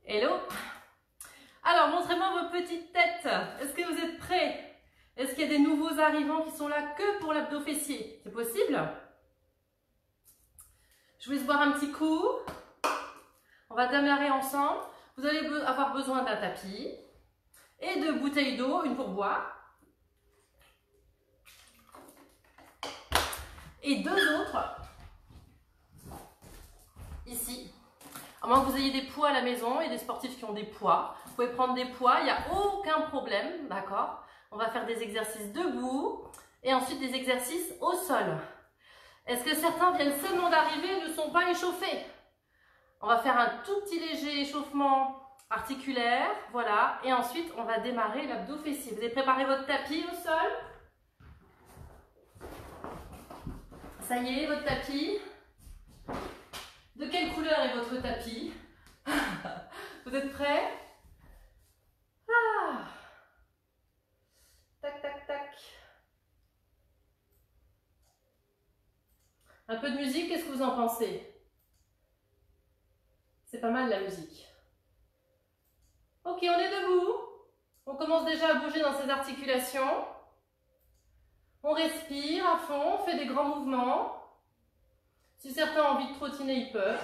Hello. Alors, montrez-moi vos petites têtes. Est-ce que vous êtes prêts? Est-ce qu'il y a des nouveaux arrivants qui sont là que pour l'abdos fessier? C'est possible? Je vous laisse boire un petit coup. On va démarrer ensemble. Vous allez avoir besoin d'un tapis et de bouteilles d'eau, une pour boire. Et deux autres ici. À moins que vous ayez des poids à la maison et des sportifs qui ont des poids. Vous pouvez prendre des poids, il n'y a aucun problème, d'accord? On va faire des exercices debout et ensuite des exercices au sol. Est-ce que certains viennent seulement d'arriver et ne sont pas échauffés? On va faire un tout petit léger échauffement articulaire, voilà. Et ensuite, on va démarrer l'abdos fessier. Vous avez préparé votre tapis au sol? Ça y est, votre tapis. De quelle couleur est votre tapis? Vous êtes prêts? Ah. Tac, tac, tac. Un peu de musique, qu'est-ce que vous en pensez? C'est pas mal la musique. Ok, on est debout. On commence déjà à bouger dans ses articulations. On respire à fond, on fait des grands mouvements. Si certains ont envie de trottiner, ils peuvent.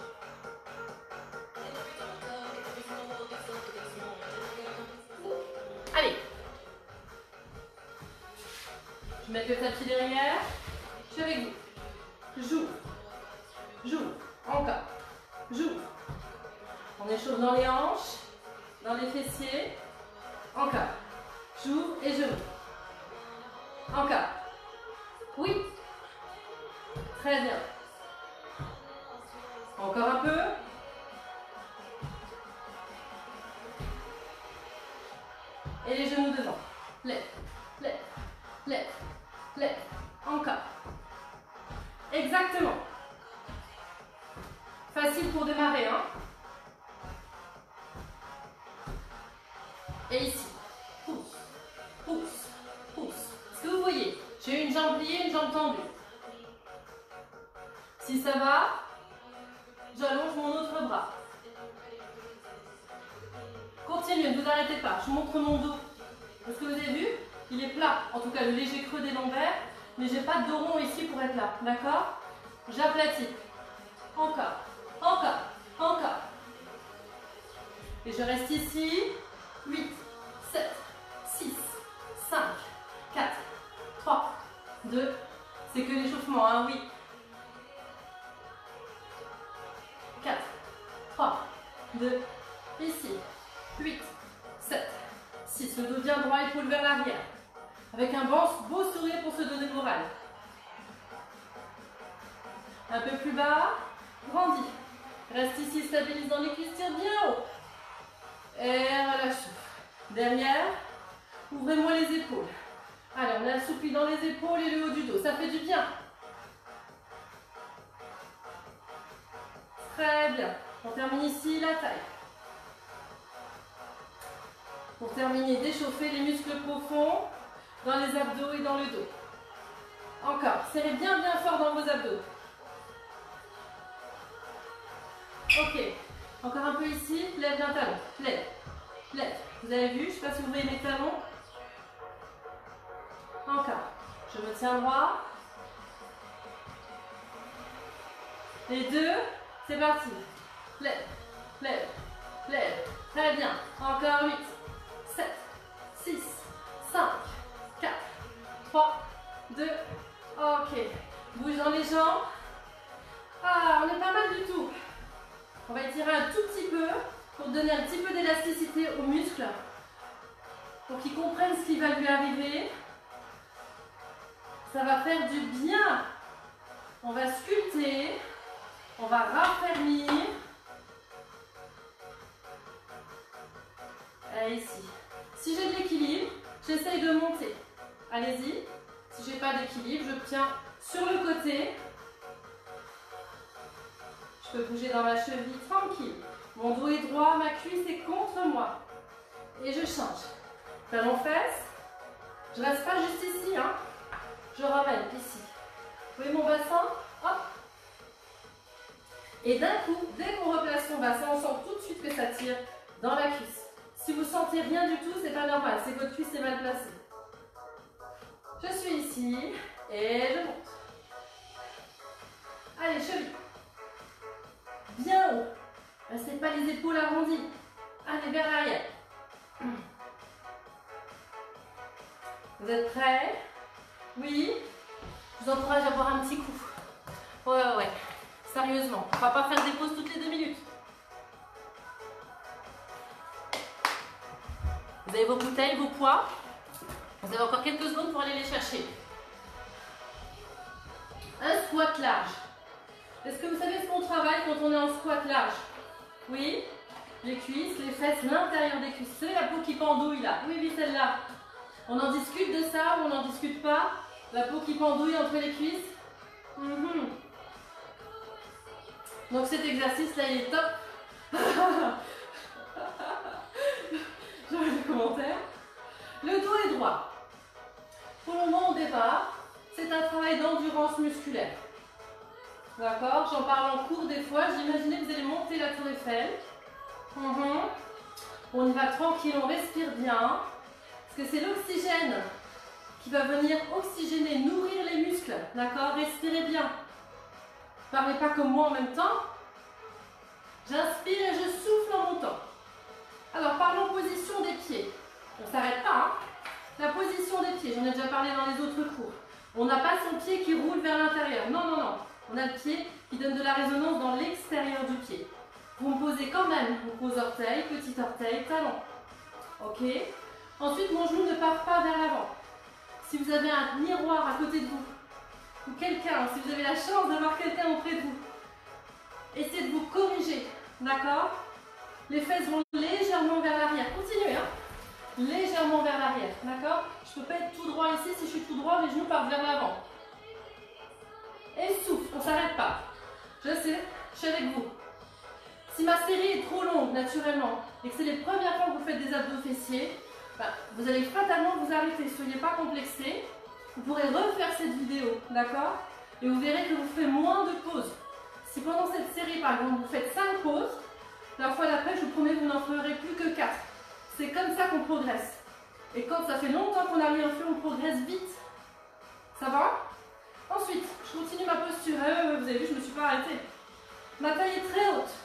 Allez. Je mets le tapis derrière. Je suis avec vous. J'ouvre. J'ouvre. Encore. J'ouvre. On échauffe dans les hanches, dans les fessiers. Encore. J'ouvre et j'ouvre. Encore. Oui. Très bien. Encore un peu. Et les genoux devant. Lève, lève, lève, lève. Encore. Exactement. Facile pour démarrer, hein. Et ici. Pousse, pousse, pousse. Est-ce que vous voyez? J'ai une jambe pliée, une jambe tendue. Si ça va, j'allonge mon autre bras. Continuez, ne vous arrêtez pas. Je montre mon dos. Est-ce que vous avez vu? Il est plat. En tout cas, le léger creux des lombaires. Mais j'ai pas de dos rond ici pour être là. D'accord? J'aplatis. Encore. Encore. Encore. Et je reste ici. 8, 7, 6, 5, 4, 3, 2. C'est que l'échauffement, hein? Oui. 4, 3, 2, ici, 8, 7, 6, le dos bien droit, épaule vers l'arrière, avec un beau sourire pour se donner le moral. Un peu plus bas, grandis, reste ici, stabilise dans les cuisses, tire bien haut, et relâche. Derrière, ouvrez-moi les épaules. Allez, on assouplit dans les épaules et le haut du dos, ça fait du bien. Très bien. On termine ici la taille. Pour terminer, d'échauffer les muscles profonds dans les abdos et dans le dos. Encore. Serrez bien bien fort dans vos abdos. Ok. Encore un peu ici. Lève d'un talon. Lève. Lève. Vous avez vu? Je ne sais pas si vous voyez mes talons. Encore. Je me tiens droit. Les deux. C'est parti. Lève, lève, lève. Très bien. Encore 8, 7, 6, 5, 4, 3, 2. Ok. Bouge dans les jambes. Ah, on est pas mal du tout. On va étirer un tout petit peu pour donner un petit peu d'élasticité aux muscles. Pour qu'ils comprennent ce qui va lui arriver. Ça va faire du bien. On va sculpter. On va raffermir. Allez, ici. Si j'ai de l'équilibre, j'essaye de monter. Allez-y. Si j'ai pas d'équilibre, je tiens sur le côté. Je peux bouger dans ma cheville tranquille. Mon dos est droit, ma cuisse est contre moi. Et je change. Talon fesse. Je reste pas juste ici, hein. Je ramène ici. Vous voyez mon bassin? Hop. Et d'un coup, dès qu'on replace son bassin, on sent tout de suite que ça tire dans la cuisse. Si vous sentez rien du tout, c'est pas normal, c'est que votre cuisse est mal placée. Je suis ici et je monte. Allez, cheville. Bien haut. Restez pas les épaules arrondies. Allez, vers l'arrière. Vous êtes prêts? Oui. Je vous encourage à boire un petit coup. Ouais. Sérieusement, on va pas faire des pauses toutes les 2 minutes. Vous avez vos bouteilles, vos poids. Vous avez encore quelques secondes pour aller les chercher. Un squat large. Est-ce que vous savez ce qu'on travaille quand on est en squat large? Oui. Les cuisses, les fesses, l'intérieur des cuisses. Vous savez la peau qui pendouille là? Oui, celle-là. On en discute de ça ou on n'en discute pas? La peau qui pendouille entre les cuisses. Donc cet exercice là, il est top. J'aurais des commentaires. Le dos est droit. Pour le moment, au départ, c'est un travail d'endurance musculaire. D'accord? J'en parle en cours des fois. J'imaginais que vous allez monter la tour Eiffel. On y va tranquille, on respire bien. Parce que c'est l'oxygène qui va venir oxygéner, nourrir les muscles. D'accord? Respirez bien. Ne parlez pas comme moi en même temps. J'inspire et je souffle en montant. Alors, parlons position des pieds. On ne s'arrête pas. Hein? La position des pieds, j'en ai déjà parlé dans les autres cours. On n'a pas son pied qui roule vers l'intérieur. Non. On a le pied qui donne de la résonance dans l'extérieur du pied. Vous me posez quand même vos gros orteils, petit orteil, talon. Ok? Ensuite, mon genou ne part pas vers l'avant. Si vous avez un miroir à côté de vous, ou quelqu'un, si vous avez la chance d'avoir quelqu'un auprès de vous, essayez de vous corriger. D'accord? Les fesses vont légèrement vers l'arrière. Continuez, hein? Légèrement vers l'arrière. D'accord? Je ne peux pas être tout droit ici. Si je suis tout droit, les genoux partent vers l'avant. Et souffle, on ne s'arrête pas. Je sais, je suis avec vous. Si ma série est trop longue, naturellement, et que c'est les premières fois que vous faites des abdos fessiers, vous allez fatalement vous arrêter. Ne soyez pas complexés. Vous pourrez refaire cette vidéo, d'accord? Et vous verrez que vous ferez moins de pauses. Si pendant cette série, par exemple, vous faites 5 pauses, la fois d'après, je vous promets, vous n'en ferez plus que 4. C'est comme ça qu'on progresse. Et quand ça fait longtemps qu'on n'a rien fait, on progresse vite. Ça va? Ensuite, je continue ma posture. Vous avez vu, je ne me suis pas arrêtée. Ma taille est très haute.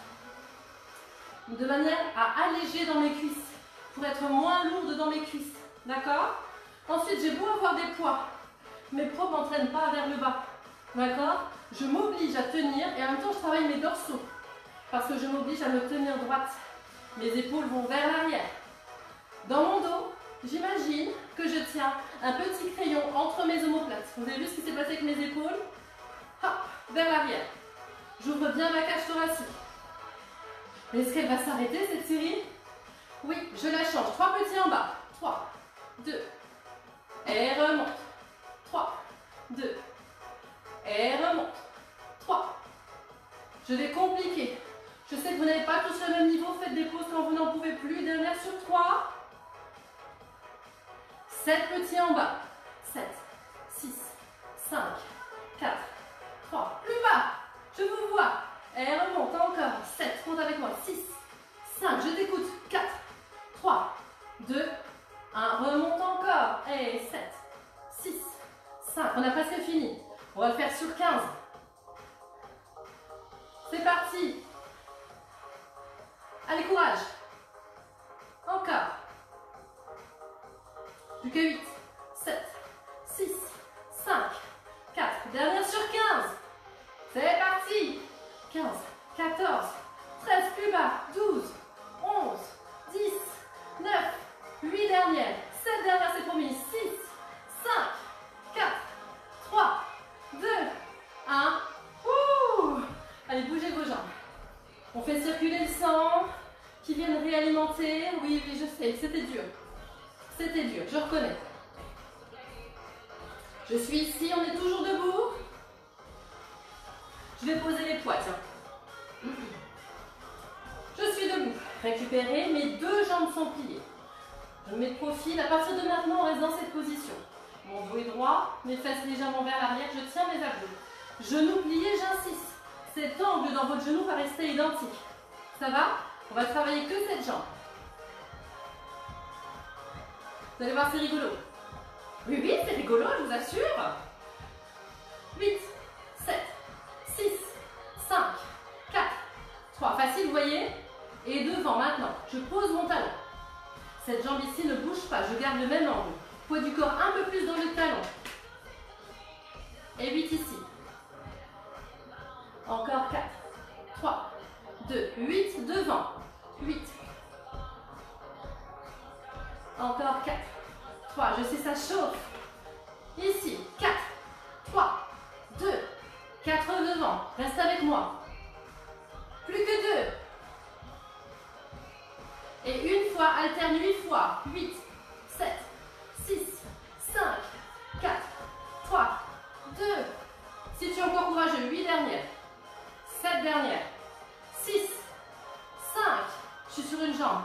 De manière à alléger dans mes cuisses. Pour être moins lourde dans mes cuisses. D'accord? Ensuite, j'ai beau avoir des poids. Mes poids ne m'entraînent pas vers le bas. D'accord? Je m'oblige à tenir et en même temps, je travaille mes dorsaux. Parce que je m'oblige à me tenir droite. Mes épaules vont vers l'arrière. Dans mon dos, j'imagine que je tiens un petit crayon entre mes omoplates. Vous avez vu ce qui s'est passé avec mes épaules? Hop, vers l'arrière. J'ouvre bien ma cage thoracique. Est-ce qu'elle va s'arrêter cette série? Oui, je la change. 3 petits en bas. 3, 2, et remonte. 3, 2, et remonte. 3. Je vais compliquer. Je sais que vous n'avez pas tous le même niveau. Faites des pauses quand vous n'en pouvez plus. Dernière sur 3. 7 petits en bas. 7, 6, 5, 4, 3. Plus bas. Je vous vois. Et remonte encore. 7. Compte avec moi. 6, 5. Je t'écoute. 4, 3, 2, 1. Remonte encore. Et 7, 6, 5. On a presque fini. On va le faire sur 15. C'est parti. Allez, courage. Encore. Plus que 8, 7, 6, 5, 4. Dernière sur 15. C'est parti. 15, 14, 13, plus bas. 12, 11, 10, 9, 8 dernières. 7 dernières, c'est promis. 6, 5, 4, 3, 2, 1. Ouh. Allez, bougez vos jambes. On fait circuler le sang qui viennent réalimenter. Oui, je sais, c'était dur. C'était dur, je reconnais. Je suis ici, on est toujours debout. Je vais poser les poids, tiens. Je suis debout. Récupérez, mes 2 jambes sont pliées. Je mets de profil. À partir de maintenant, on reste dans cette position. Mon dos est droit, mes fesses légèrement vers l'arrière. Je tiens mes abdos. Genoux pliés, j'insiste. cet angle dans votre genou va rester identique. Ça va? On va travailler que cette jambe. Vous allez voir, c'est rigolo. Oui, oui, c'est rigolo, je vous assure. 8, 7, 6, 5, 4, 3. Facile, vous voyez? Et devant, maintenant, je pose mon talon. Cette jambe ici ne bouge pas, je garde le même angle. Poids du corps un peu plus dans le talon. Et 8 ici. Encore 4, 3, 2, 8, devant. 8. Encore 4, 3, je sais, ça chauffe. Ici, 4, 3, 2, 4 devant. Reste avec moi. Plus que 2. Et une fois, alterne 8 fois. 8, 7, 6, 5, 4, 3, 2. Si tu es encore courageux, 8 dernières. 7 dernières. 6, 5. Je suis sur une jambe.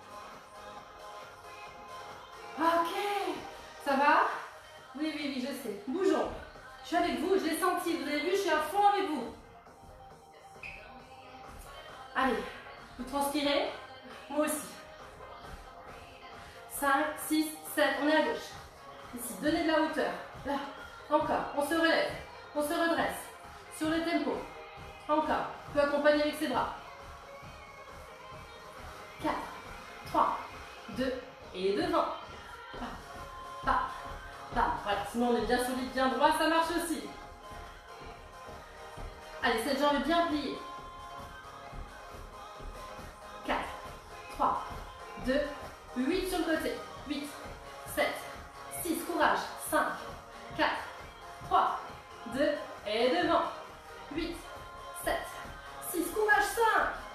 Ok. Ça va? Oui, oui, oui, je sais. Bougeons. Je suis avec vous, je l'ai senti. Vous avez vu, je suis à fond avec vous. Allez, vous transpirez? Moi aussi. 5, 6, 7, on est à gauche. Ici, donnez de la hauteur. Là, encore, on se relève, on se redresse. Sur le tempo. Encore, on peut accompagner avec ses bras. 4, 3, 2, et devant. Pas. Voilà, sinon on est bien solide, bien droit, ça marche aussi. Allez, cette jambe est bien pliée. 4, 3, 2, 8 sur le côté. 8, 7, 6, courage. 5, 4, 3, 2, et devant. 8, 7, 6, courage. 5.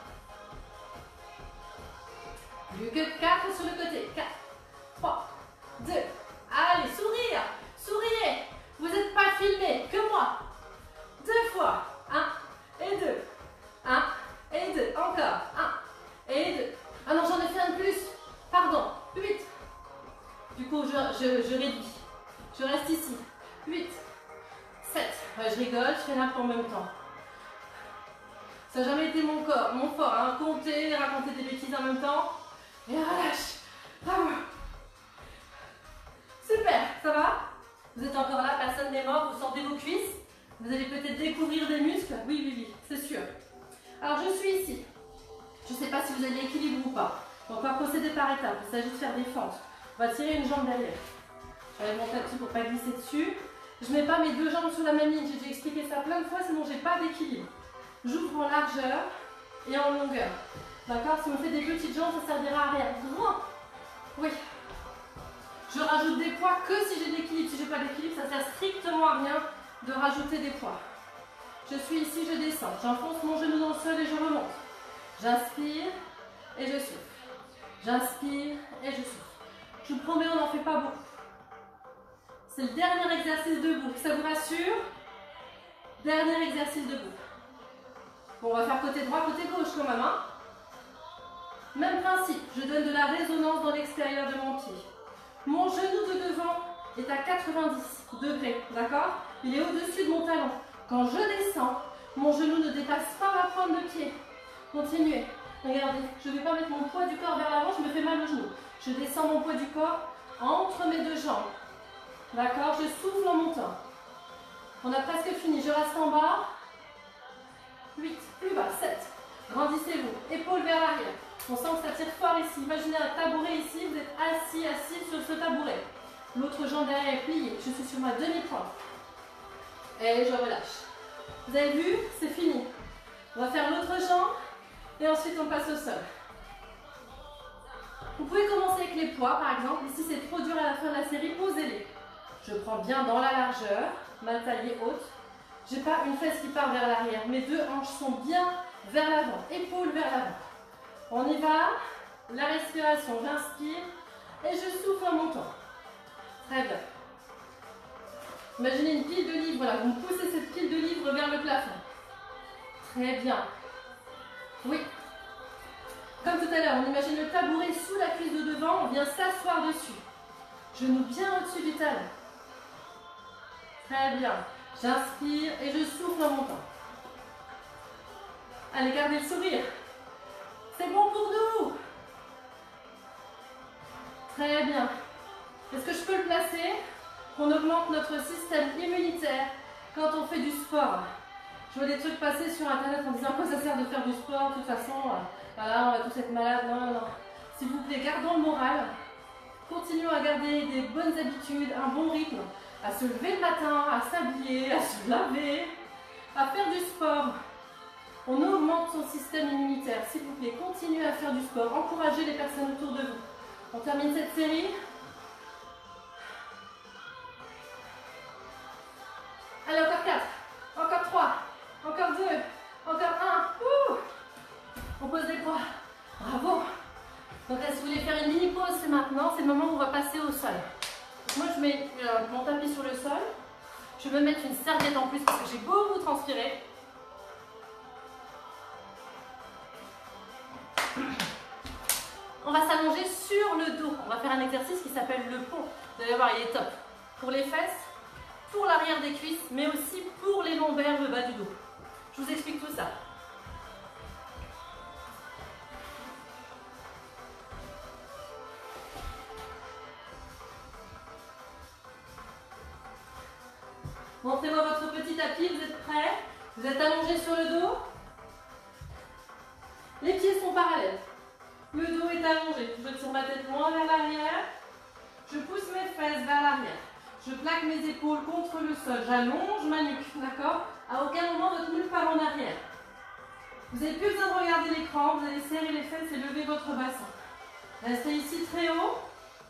Plus que 4 sur le côté. 4, 3, 2. Allez, sourire. Souriez. Vous n'êtes pas filmé, que moi. 2 fois. 1 et 2. 1 et 2. Encore. 1 et 2. Ah non, j'en ai fait un de plus. Pardon. 8. Du coup, je réduis. Je reste ici. 8. 7. Ouais, je rigole, je fais l'impôt en même temps. Ça n'a jamais été mon fort, hein. Compter, raconter des bêtises en même temps. Et relâche. Bravo. Super, ça va? Vous êtes encore là, personne n'est mort, vous sortez vos cuisses. Vous allez peut-être découvrir des muscles. Oui, oui, oui, c'est sûr. Alors, je suis ici. Je ne sais pas si vous avez l'équilibre ou pas. Donc, on va procéder par étapes. Il s'agit de faire des fentes. On va tirer une jambe derrière. J'enlève mon tapis pour ne pas glisser dessus. Je ne mets pas mes deux jambes sur la même ligne. J'ai déjà expliqué ça plein de fois, sinon je n'ai pas d'équilibre. J'ouvre en largeur et en longueur. D'accord? Si on fait des petites jambes, ça ne servira à rien. Grand. Oui. Je rajoute des poids que si j'ai de l'équilibre. Si je n'ai pas d'équilibre, ça ne sert strictement à rien de rajouter des poids. Je suis ici, je descends. J'enfonce mon genou dans le sol et je remonte. J'inspire et je souffle. J'inspire et je souffle. Je vous promets, on n'en fait pas beaucoup. C'est le dernier exercice debout. Ça vous rassure? Dernier exercice debout. Bon, on va faire côté droit, côté gauche quand même. Hein? Même principe. Je donne de la résonance dans l'extérieur de mon pied. Mon genou de devant est à 90 degrés. D'accord? Il est au-dessus de mon talon. Quand je descends, mon genou ne dépasse pas ma pointe de pied. Continuez. Regardez, je ne vais pas mettre mon poids du corps vers l'avant, je me fais mal au genou. Je descends mon poids du corps entre mes deux jambes. D'accord? Je souffle en montant. On a presque fini. Je reste en bas. 8, plus bas, 7. Grandissez-vous. Épaules vers l'arrière. On sent que ça tire fort ici. Imaginez un tabouret ici. Vous êtes assis sur ce tabouret. L'autre jambe derrière est pliée. Je suis sur ma demi-pointe. Et je relâche. Vous avez vu? C'est fini. On va faire l'autre jambe. Et ensuite, on passe au sol. Vous pouvez commencer avec les poids, par exemple. Ici, c'est trop dur à la fin de la série. Posez-les. Je prends bien dans la largeur. Ma taille est haute. Je n'ai pas une fesse qui part vers l'arrière. Mes deux hanches sont bien vers l'avant. Épaules vers l'avant. On y va. La respiration. J'inspire. Et je souffle en montant. Très bien. Imaginez une pile de livres. Voilà, vous poussez cette pile de livres vers le plafond. Très bien. Oui. Comme tout à l'heure, on imagine le tabouret sous la cuisse de devant. On vient s'asseoir dessus. Genou bien au-dessus du talon. Très bien. J'inspire et je souffle en montant. Allez, gardez le sourire. C'est bon pour nous. Très bien. Est-ce que je peux le placer? On augmente notre système immunitaire quand on fait du sport. Je vois des trucs passer sur internet en disant quoi ça sert de faire du sport, de toute façon, voilà, on va tous être malades. Non, non, non. S'il vous plaît, gardons le moral. Continuons à garder des bonnes habitudes, un bon rythme, à se lever le matin, à s'habiller, à se laver, à faire du sport. On augmente son système immunitaire. S'il vous plaît, continuez à faire du sport. Encouragez les personnes autour de vous. On termine cette série. Allez, encore 4, encore 3, encore 2, encore 1. On pose les poids. Bravo. Donc là, si vous voulez faire une mini pause, c'est maintenant. C'est le moment où on va passer au sol. Donc, moi, je mets mon tapis sur le sol. Je vais mettre une serviette en plus parce que j'ai beaucoup transpiré. On va s'allonger sur le dos. On va faire un exercice qui s'appelle le pont. Vous allez voir, il est top. Pour les fesses, pour l'arrière des cuisses, mais aussi pour les lombaires, le bas du dos. Je vous explique tout ça. Montrez-moi votre petit tapis, vous êtes prêts? Vous êtes allongés sur le dos. Les pieds sont parallèles. Le dos est allongé. Je tire ma tête loin vers l'arrière. Je pousse mes fesses vers l'arrière. Je plaque mes épaules contre le sol. J'allonge ma nuque, d'accord? À aucun moment votre nuque part en arrière. Vous n'avez plus besoin de regarder l'écran. Vous allez serrer les fesses et lever votre bassin. Restez ici très haut.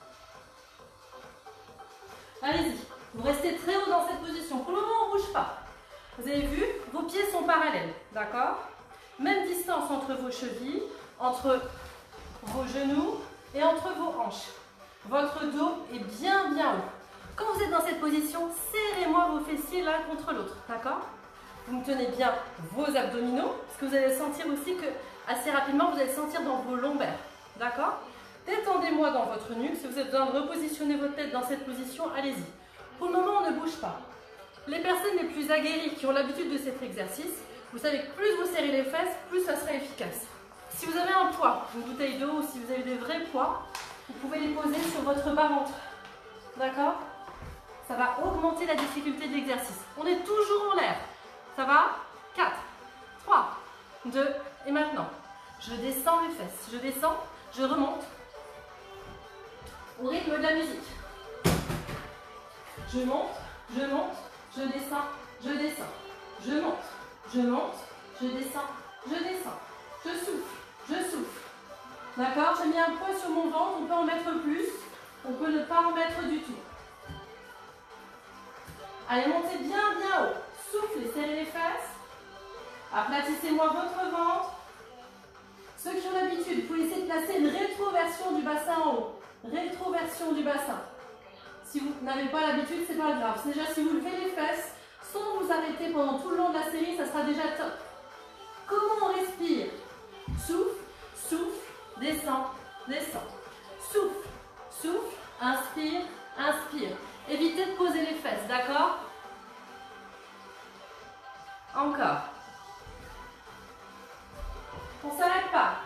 Allez-y. Vous restez très haut dans cette position. Pour le moment, on ne bouge pas. Vous avez vu? Vos pieds sont parallèles, d'accord? Même distance entre vos chevilles, entre vos genoux et entre vos hanches. Votre dos est bien haut. Quand vous êtes dans cette position, serrez-moi vos fessiers l'un contre l'autre, d'accord? Vous me tenez bien vos abdominaux, parce que vous allez sentir aussi que assez rapidement, vous allez sentir dans vos lombaires, d'accord? Détendez-moi dans votre nuque. Si vous avez besoin de repositionner votre tête dans cette position, allez-y. Pour le moment, on ne bouge pas. Les personnes les plus aguerries qui ont l'habitude de cet exercice, vous savez que plus vous serrez les fesses, plus ça sera efficace. Si vous avez un poids, une bouteille d'eau, ou si vous avez des vrais poids, vous pouvez les poser sur votre bas-ventre. D'accord? Ça va augmenter la difficulté de l'exercice. On est toujours en l'air. Ça va? 4, 3, 2, et maintenant, je descends les fesses. Je descends, je remonte au rythme de la musique. Je monte, je descends, je descends. Je monte, je descends, je souffle. D'accord? J'ai mis un poids sur mon ventre, on peut en mettre plus, on peut ne pas en mettre du tout. Allez, montez bien haut. Soufflez, serrez les fesses. Aplatissez-moi votre ventre. Ceux qui ont l'habitude, vous pouvez essayer de placer une rétroversion du bassin en haut. Rétroversion du bassin. Si vous n'avez pas l'habitude, c'est pas grave. Déjà, si vous levez les fesses, sans vous arrêter pendant tout le long de la série, ça sera déjà top. Comment on respire? Souffle, descend. Souffle, inspire. Évitez de poser les fesses, d'accord? Encore. On ne s'arrête pas.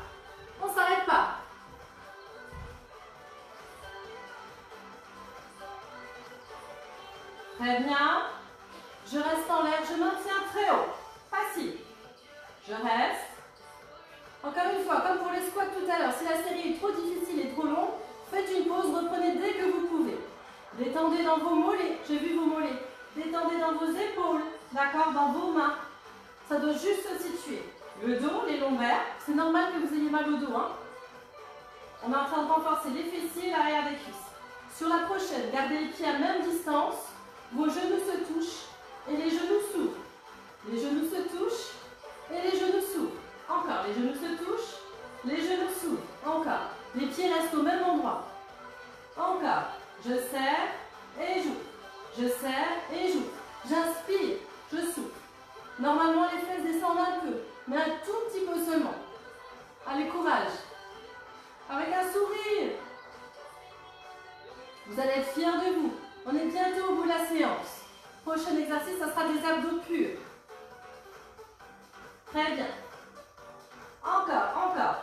Très bien. Je reste en l'air, je maintiens très haut. Facile. Je reste. Encore une fois, comme pour les squats tout à l'heure, si la série est trop difficile et trop longue, faites une pause, reprenez dès que vous pouvez. Détendez dans vos mollets, j'ai vu vos mollets. Détendez dans vos épaules, d'accord, dans vos mains. Ça doit juste se situer. Le dos, les lombaires, c'est normal que vous ayez mal au dos. Hein. On est en train de renforcer les fessiers et l'arrière des cuisses. Sur la prochaine, gardez les pieds à même distance. Vos genoux se touchent et les genoux s'ouvrent. Les genoux se touchent et les genoux s'ouvrent. Encore, les genoux se touchent, les genoux s'ouvrent. Encore, les pieds restent au même endroit. Encore, je serre et j'ouvre. Je serre et j'ouvre. J'inspire, je souffle. Normalement, les fesses descendent un peu, mais un tout petit peu seulement. Allez, courage. Avec un sourire. Vous allez être fiers de vous. On est bientôt au bout de la séance. Prochain exercice, ça sera des abdos purs. Très bien. Encore, encore.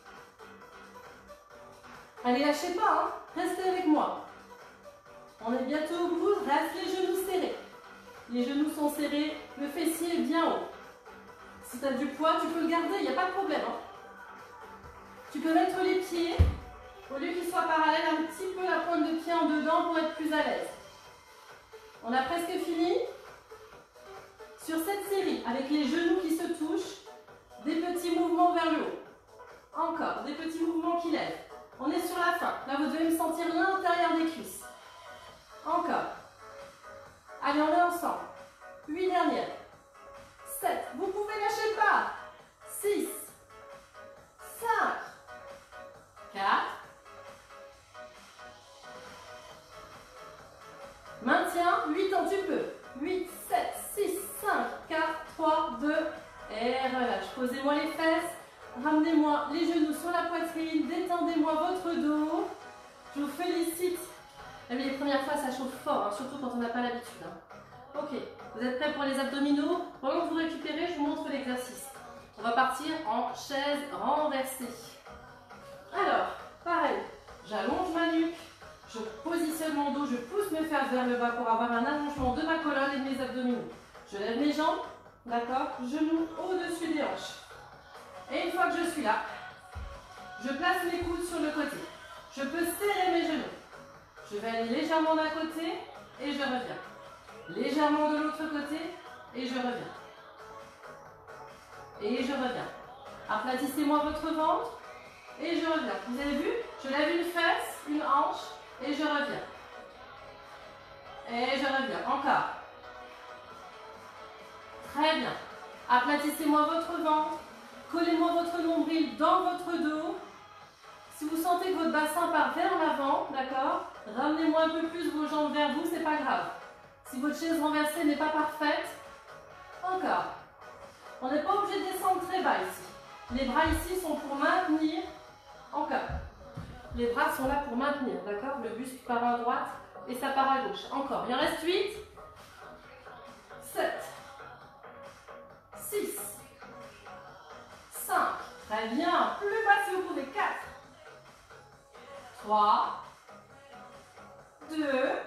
Allez, lâchez pas, hein. Restez avec moi. On est bientôt au bout, reste les genoux serrés. Les genoux sont serrés, le fessier est bien haut. Si tu as du poids, tu peux le garder, il n'y a pas de problème. Hein. Tu peux mettre les pieds, au lieu qu'ils soient parallèles, un petit peu la pointe de pied en dedans pour être plus à l'aise. On a presque fini. Sur cette série, avec les genoux qui se touchent, des petits mouvements vers le haut. Encore, des petits mouvements qui lèvent. On est sur la fin. Là, vous devez me sentir l'intérieur des cuisses. Encore. Allez, on est ensemble. 8 dernières. 7. Vous pouvez lâcher pas. 6. 5. 4. Maintiens. 8 ans, tu peux. 8, 7, 6, 5, 4, 3, 2. Et relâche. Posez-moi les fesses. Ramenez-moi les genoux sur la poitrine. Détendez-moi votre dos. Je vous félicite. Les premières fois, ça chauffe fort, hein, surtout quand on n'a pas l'habitude. Hein. Ok, vous êtes prêts pour les abdominaux? Pendant que vous récupérez, je vous montre l'exercice. On va partir en chaise renversée. Alors, pareil, j'allonge ma nuque, je positionne mon dos, je pousse mes fesses vers le bas pour avoir un allongement de ma colonne et de mes abdominaux. Je lève mes jambes, d'accord? Genoux au-dessus des hanches. Et une fois que je suis là, je place mes coudes sur le côté. Je peux serrer mes genoux. Je vais aller légèrement d'un côté et je reviens. Légèrement de l'autre côté et je reviens. Et je reviens. Aplatissez-moi votre ventre et je reviens. Vous avez vu? Je lève une fesse, une hanche et je reviens. Et je reviens. Encore. Très bien. Aplatissez-moi votre ventre. Collez-moi votre nombril dans votre dos. Si vous sentez que votre bassin part vers l'avant, d'accord, ramenez-moi un peu plus vos jambes vers vous, c'est pas grave. Si votre chaise renversée n'est pas parfaite, encore. On n'est pas obligé de descendre très bas ici. Les bras ici sont pour maintenir, encore. Les bras sont là pour maintenir, d'accord. Le buste part à droite et ça part à gauche. Encore. Il en reste 8, 7, 6, 5. Très bien. Plus bas si vous pouvez. 4. 3, 2,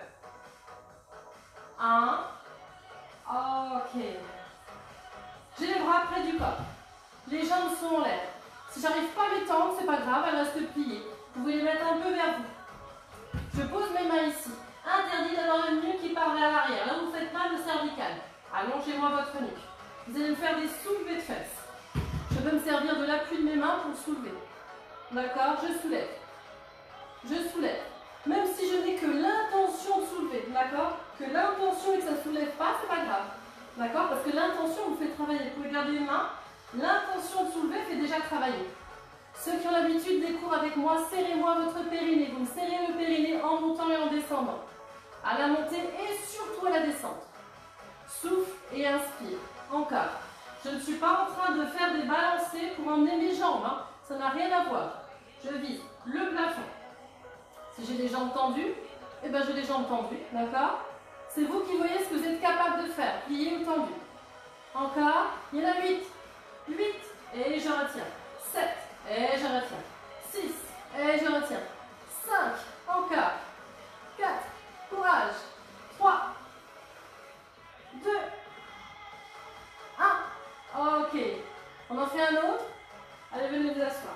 1. Ok. J'ai les bras près du corps. Les jambes sont en l'air. Si j'arrive pas à les tendre, c'est pas grave, elles restent pliées. Vous pouvez les mettre un peu vers vous. Je pose mes mains ici. Interdit d'avoir une nuque qui part vers l'arrière. Là, vous faites mal le cervical. Allongez-moi votre nuque. Vous allez me faire des soulevés de fesses. Je peux me servir de l'appui de mes mains pour soulever. D'accord? Je soulève. Je soulève. Même si je n'ai que l'intention de soulever, d'accord? Que l'intention et que ça ne soulève pas, c'est pas grave. D'accord? Parce que l'intention vous fait travailler. Vous pouvez garder une main. L'intention de soulever fait déjà travailler. Ceux qui ont l'habitude des cours avec moi, serrez-moi votre périnée. Vous me serrez le périnée en montant et en descendant. À la montée et surtout à la descente. Souffle et inspire. Encore. Je ne suis pas en train de faire des balancés pour emmener mes jambes. Hein. Ça n'a rien à voir. Je vise le plafond. Si j'ai les jambes tendues, eh ben j'ai les jambes tendues. D'accord? C'est vous qui voyez ce que vous êtes capable de faire. Plié ou tendu. Encore. Il y en a 8. 8. Et je retiens. 7. Et je retiens. 6. Et je retiens. 5. Encore. 4. Courage. 3. 2. 1. Ok. On en fait un autre. Allez, venez vous asseoir.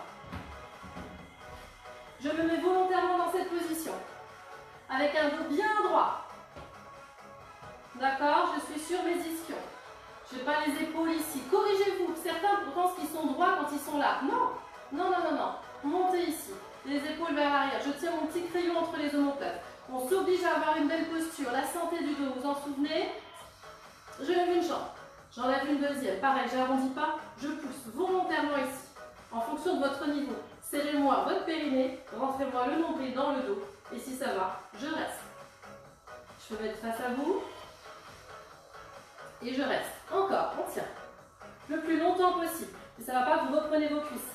Je me mets volontairement dans cette position. Avec un dos bien droit. D'accord? Je suis sur mes ischions. Je n'ai pas les épaules ici. Corrigez-vous. Certains pensent qu'ils sont droits quand ils sont là. Non. Non, non, non, non. Montez ici. Les épaules vers l'arrière. Je tiens mon petit crayon entre les omoplates. On s'oblige à avoir une belle posture. La santé du dos, vous en souvenez? Je lève une jambe. J'enlève une deuxième. Pareil, je n'arrondis pas. Je pousse volontairement ici. En fonction de votre niveau. Serrez-moi votre périnée. Rentrez-moi le nombril dans le dos. Et si ça va, je reste. Je peux mettre face à vous. Et je reste. Encore, on tient. Le plus longtemps possible. Si ça ne va pas, vous reprenez vos cuisses.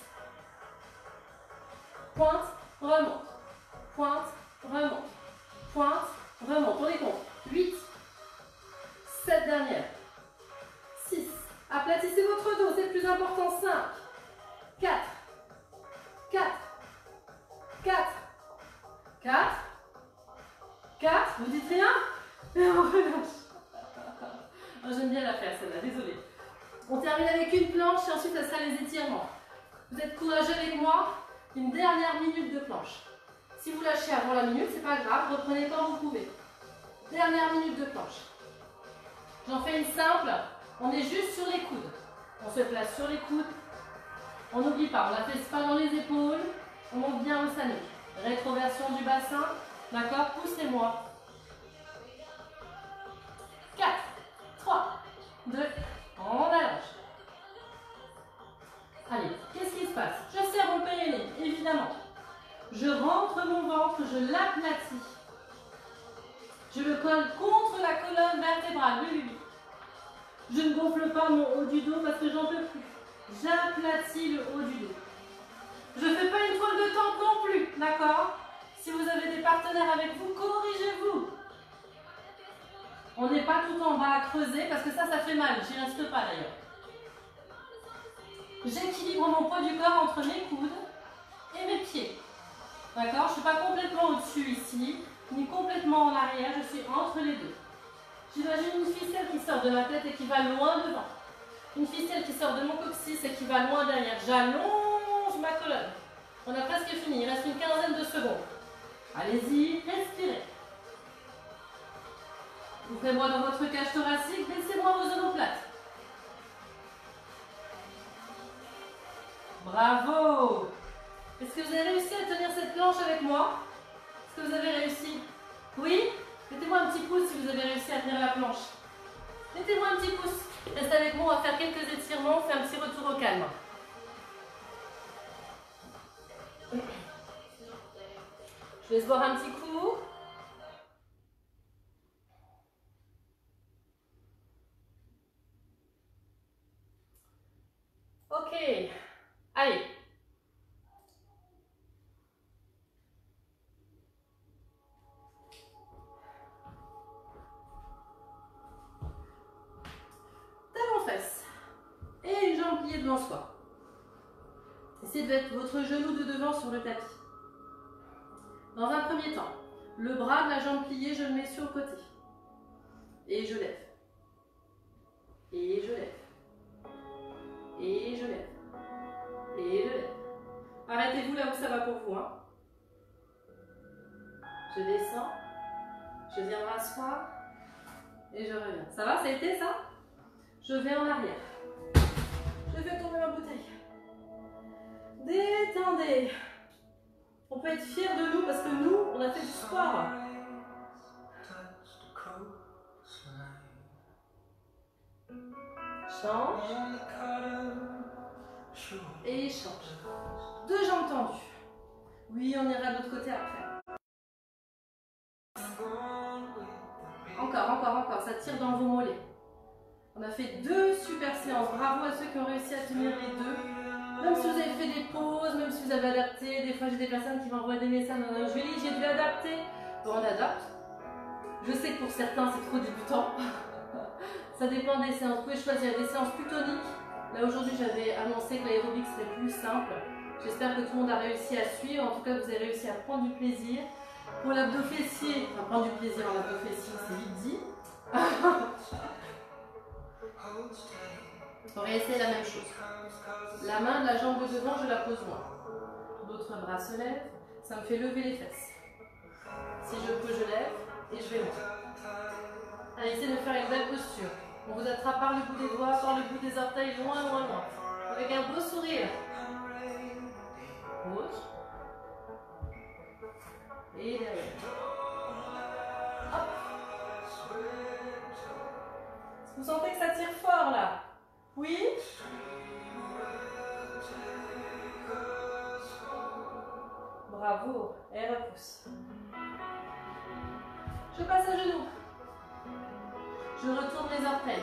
Pointe, remonte. Pointe, remonte. Pointe, remonte. On les compte. 8. 7 dernières. 6. Aplatissez votre dos, c'est le plus important. 5. 4, 4, 4, 4, 4, vous dites rien? Et on relâche. J'aime bien la faire celle-là, désolée. On termine avec une planche et ensuite ça sera les étirements. Vous êtes courageux avec moi, une dernière minute de planche. Si vous lâchez avant la minute, c'est pas grave, reprenez quand vous pouvez. Dernière minute de planche. J'en fais une simple, on est juste sur les coudes. On se place sur les coudes. On n'oublie pas, on la fait pas dans les épaules, on monte bien le sanique. Rétroversion du bassin, d'accord? Poussez-moi. 4, 3, 2, on allonge. Allez, qu'est-ce qui se passe? Je serre mon périnée, évidemment. Je rentre mon ventre, je l'aplatis. Je le colle contre la colonne vertébrale, oui, oui, oui. Je ne gonfle pas mon haut du dos parce que j'en peux plus. J'aplatis le haut du dos. Je ne fais pas une toile de tempe non plus, d'accord? Si vous avez des partenaires avec vous, corrigez-vous. On n'est pas tout en bas à creuser parce que ça fait mal. J'y reste pas d'ailleurs. J'équilibre mon poids du corps entre mes coudes et mes pieds. D'accord? Je ne suis pas complètement au-dessus ici, ni complètement en arrière, je suis entre les deux. J'imagine une ficelle qui sort de ma tête et qui va loin devant. Une ficelle qui sort de mon coccyx et qui va loin derrière. J'allonge ma colonne. On a presque fini, il reste une quinzaine de secondes. Allez-y, respirez. Ouvrez-moi dans votre cage thoracique, baissez-moi vos omoplates. Bravo! Est-ce que vous avez réussi à tenir cette planche avec moi? Est-ce que vous avez réussi? Oui? Mettez-moi un petit pouce si vous avez réussi à tenir la planche. Mettez-moi un petit pouce. Restez avec moi, on va faire quelques étirements, on fait un petit retour au calme. Je laisse boire un petit coup. Ok. Allez. Talon fesses. Et une jambe pliée devant soi. Essayez de mettre votre genou de devant sur le tapis. Dans un premier temps, le bras de la jambe pliée, je le mets sur le côté. Et je lève. Et je lève. Et je lève. Et je lève. Arrêtez-vous là où ça va pour vous. Hein. Je descends. Je viens m'asseoir. Et je reviens. Ça va, ça a été ça? Je vais en arrière. Je fais tomber ma bouteille. Détendez. On peut être fiers de nous parce que nous, on a fait du sport. Change. Et change. Deux jambes tendues. Oui, on ira de l'autre côté après. Encore. Ça tire dans vos mollets. On a fait deux super séances. Bravo à ceux qui ont réussi à tenir les deux. Même si vous avez fait des pauses, même si vous avez adapté. Des fois, j'ai des personnes qui m'envoient des messages. Julie, j'ai dû adapter. Bon, on adapte. Je sais que pour certains, c'est trop débutant. Ça dépend des séances. Vous pouvez choisir des séances plus toniques. Là, aujourd'hui, j'avais annoncé que l'aérobic serait plus simple. J'espère que tout le monde a réussi à suivre. En tout cas, vous avez réussi à prendre du plaisir. Pour l'abdos fessier, enfin, prendre du plaisir en abdos fessier, c'est vite dit. On réessaye la même chose. La main de la jambe de devant, je la pose loin. L'autre bras se lève. Ça me fait lever les fesses. Si je peux, je lève et je vais loin. Allez, essayez de faire une belle posture. On vous attrape par le bout des doigts, par le bout des orteils, loin, loin, loin. Avec un beau sourire. Pause. Et derrière. Hop. Vous sentez que ça tire fort là? Oui? Bravo. Et repousse. Je passe à genoux. Je retourne les orteils.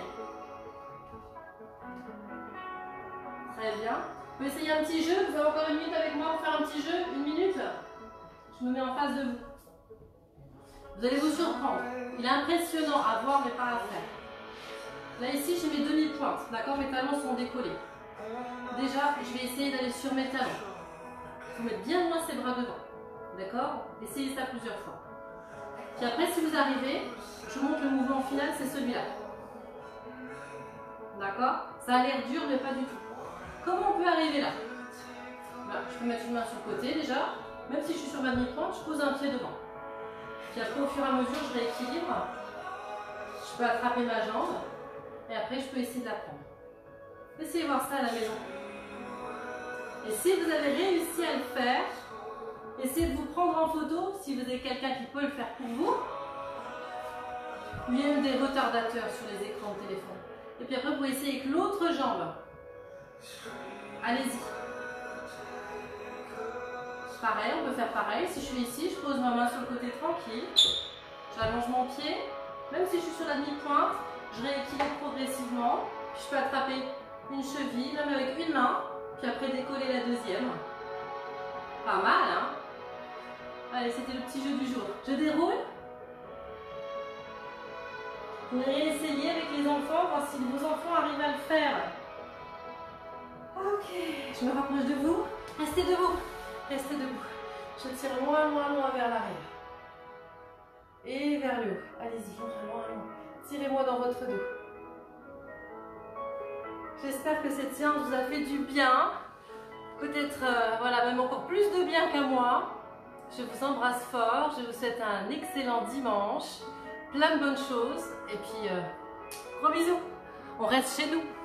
Très bien. Vous pouvez essayer un petit jeu. Vous avez encore une minute avec moi pour faire un petit jeu? Une minute? Je me mets en face de vous. Vous allez vous surprendre. Il est impressionnant à voir mais pas à faire. Là ici j'ai mes demi-pointes. D'accord? Mes talons sont décollés. Déjà, je vais essayer d'aller sur mes talons. Il faut mettre bien loin ses bras devant. D'accord? Essayez ça plusieurs fois. Puis après, si vous arrivez, je vous montre le mouvement final, c'est celui-là. D'accord? Ça a l'air dur, mais pas du tout. Comment on peut arriver là? Voilà, je peux mettre une main sur le côté déjà. Même si je suis sur ma demi-pente, je pose un pied devant. Puis après, au fur et à mesure, je rééquilibre. Je peux attraper ma jambe. Et après, je peux essayer de la prendre. Essayez de voir ça à la maison. Et si vous avez réussi à le faire, essayez de vous prendre en photo si vous avez quelqu'un qui peut le faire pour vous. Il y a même des retardateurs sur les écrans de téléphone. Et puis après, vous pouvez essayer avec l'autre jambe. Allez-y. Pareil, on peut faire pareil. Si je suis ici, je pose ma main sur le côté tranquille. J'allonge mon pied. Même si je suis sur la demi-pointe, je rééquilibre progressivement. Puis je peux attraper une cheville, même avec une main. Puis après décoller la deuxième. Pas mal, hein? Allez, c'était le petit jeu du jour. Je déroule. Vous pourriez essayer avec les enfants, voir si vos enfants arrivent à le faire. Ok, je me rapproche de vous. Restez debout. Restez debout. Je tire loin, loin, loin vers l'arrière. Et vers le haut. Allez-y, loin, loin, loin. Tirez-moi dans votre dos. J'espère que cette séance vous a fait du bien. Peut-être, voilà, même encore plus de bien qu'à moi. Je vous embrasse fort. Je vous souhaite un excellent dimanche. Plein de bonnes choses. Et puis, gros bisous. On reste chez nous.